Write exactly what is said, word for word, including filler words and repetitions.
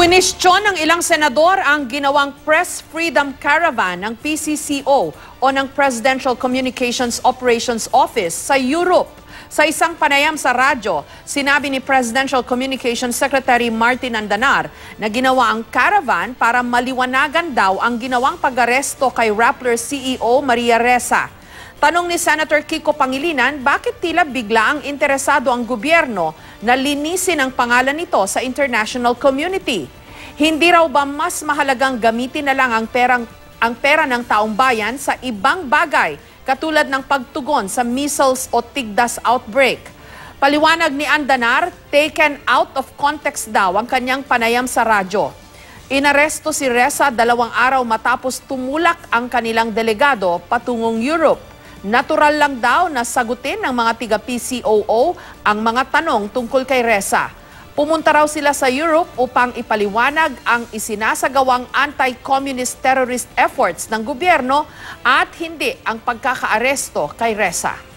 Kinuwestyon ng ilang senador ang ginawang Press Freedom Caravan ng P C C O o ng Presidential Communications Operations Office sa Europe. Sa isang panayam sa radyo, sinabi ni Presidential Communications Secretary Martin Andanar na ginawa ang caravan para maliwanagan daw ang ginawang pag-aresto kay Rappler C E O Maria Ressa. Tanong ni Senator Kiko Pangilinan, bakit tila bigla ang interesado ang gobyerno na linisin ang pangalan nito sa international community? Hindi raw ba mas mahalagang gamitin na lang ang, perang, ang pera ng taong bayan sa ibang bagay katulad ng pagtugon sa measles o tigdas outbreak? Paliwanag ni Andanar, taken out of context daw ang kanyang panayam sa radyo. Inaresto si Ressa dalawang araw matapos tumulak ang kanilang delegado patungong Europe. Natural lang daw na sagutin ng mga tiga-P C O O ang mga tanong tungkol kay Ressa. Pumunta raw sila sa Europe upang ipaliwanag ang isinasagawang anti-communist terrorist efforts ng gobyerno at hindi ang pagkakaaresto kay Ressa.